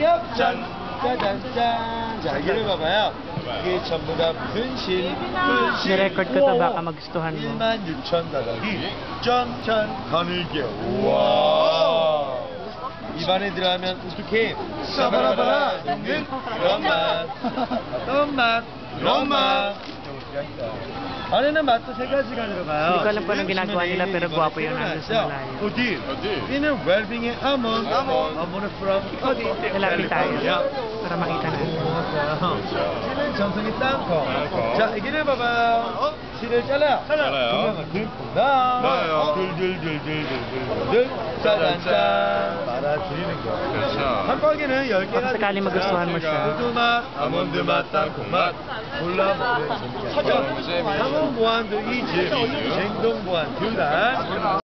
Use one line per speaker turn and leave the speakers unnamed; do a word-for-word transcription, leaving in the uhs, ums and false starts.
기억 짠 짜잔짠. 자 여기를 봐봐요. 이게 전부 다 무슨 실?
Ni-record ko to, baka magustuhan mo.
일만 육천 가격이 점천 가늘게. 우와. 입안에 들어가면 어떻게 사바라바라 있는 그런 맛, 어떤 맛, 이런 맛. 안에는 맛도 세 가지가 들어가요.
Hindi ko alam pa anong ginagawa nila, pero gwapo yun nandun sa malayo.
어디? 어디? 이는 웰빙의 아몬드. 아몬드 from 어디?
Lalapit tayo para makita natin.
실은 정성이 땅콩. 자, 이기를 봐봐요. 실을 잘라요.
잘라요.
나. 둘둘둘둘둘둘둘. 짜잔짠. 말아드리는 거.
그렇죠.
한 박에는 열 개가.
Baka sakali magustuhan mo siya.
우두 맛, 아몬드 맛, 땅콩 맛. 골라 먹는 재미가 있죠. 상온 보안도 이즈, 냉동 보안 두 달.